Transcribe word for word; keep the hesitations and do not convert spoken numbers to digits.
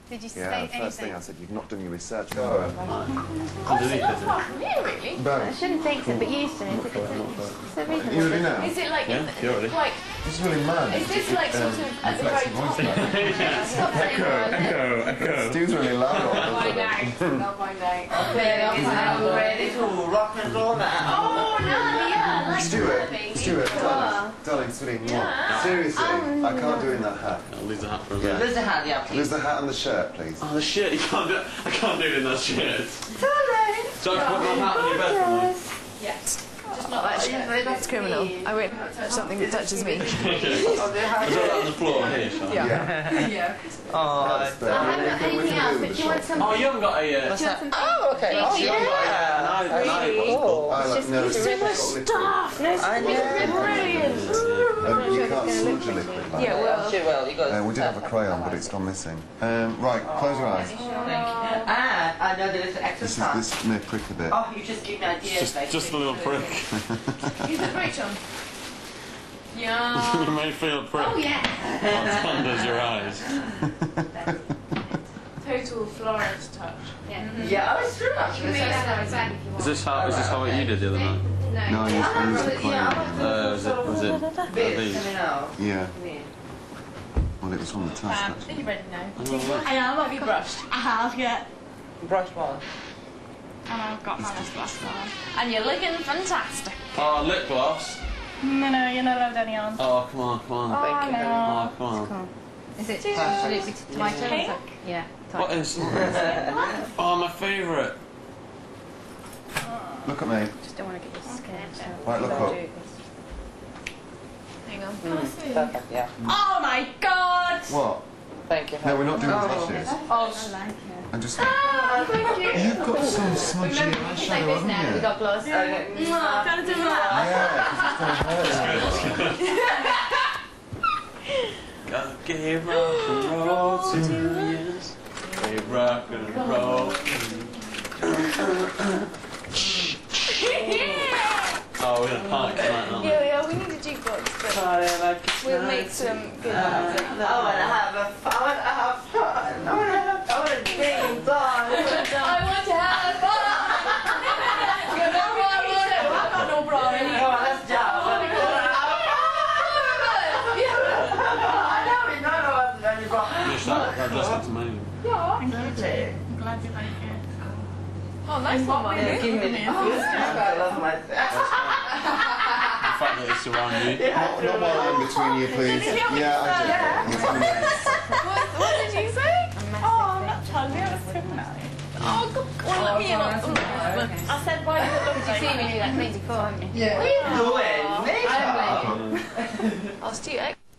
Did you say Yeah, the anything? first thing I said, you've not done your research. Oh, No. Oh, so not far from here, really? But I shouldn't think so, but you used to. Is it, is it, so reasonable? you already know? Is it like, Yeah, in, you already. like, This is really mad. is this like sort of at the very top? Stop saying Echo, that. echo, echo. Stu's really loud. Not my day. Not my day. Okay, Is now ready to rock and roll now? Oh, no, yeah. Like Stuart, baby. Stuart, darling, darling, sweetie, Yeah. Seriously, Um, I can't do in that hat. I'll lose the hat for a Yeah. minute. Lose the hand, yeah, please. Lose the hat and the shirt, please. Oh, the shit, you can't do it. I can't do it in that shit. Darling! So I can put my hat on your bed for me? Yes. Just not that shit. That's criminal. I won't touch something that touches me. Is that on the floor here, Sean? Yeah. Yeah. Yeah. Oh, That's the, I haven't got anything else, but do you want some? Oh, you haven't got a... Uh, what's that? Oh, okay. Oh, yeah. Really? Cool. I like, no, it's so much stuff! No, it's I know. brilliant! Um, you can't smudge a liquid like Yeah, that. well. She will. You got Uh, we did have a crayon, but it's gone missing. Um, right, close your eyes. Thank you. Ah, I know there is an This is exercise. this may prick a bit. Oh, you just give me ideas. just, like just a little prick. Is the bridge on? Yeah. You may feel a prick. Oh, yeah. Under your eyes. Total florist touch. Yeah. Yeah, oh, it's true. Actually. Is this how, is this how you did the other night? No. No, you used the crayon. Uh, was it, was it, uh, Bits, these? let me know. Yeah. Well, it was on the task, Um, actually. are you ready now? Oh, I am. Have you brushed? I have, yeah. Brush one. And I've got my lip gloss on. And you're looking fantastic. oh, lip gloss. No, no, you're not allowed any on. Oh, come on, come on. Oh, Thank you. no. Oh, come on. Is it absolutely tomato? Pink? Yeah. What is... Oh, my favourite. Look at me. Just don't want to get your skin. So Right, look up. Hang on. Perfect, yeah. Oh my god! What? Thank you. No, we're not doing Oh. blushes. Oh, I like it. I'm just... oh, thank you. You've got some smudgy Remember, you like eyeshadow, this now. We haven't you? got gloss. Okay. Mwah. Gotta do that. Yeah, 'cause it's going to hurt. Gotta give rock and roll to you. Give rock and roll. Oh, we're gonna party tonight, aren't we? Yeah, yeah, we need a jukebox, but Party like it's we'll night. make some good I music. want to have a fun. I want to have fun. I want to have I want to dream on. I want to have fun. You know what I want to? I got no bra in Come on, let's jump. I want to have fun. I know we know what's going on. Finish that, that dress looks amazing. Thank you. I'm glad you like it. Oh, nice one, Mum. Yeah, give me the I love myself. The fact that it's around you. Not, not while I'm between you, please. Yeah, I do. What, what did you say? Oh, I'm not telling you, I was so nice. Oh, God. Well, let me in on some. I said, why do you look Did you see me do that thing before, haven't you? What are you doing? I'm Makeup. blaming. I'll steal it.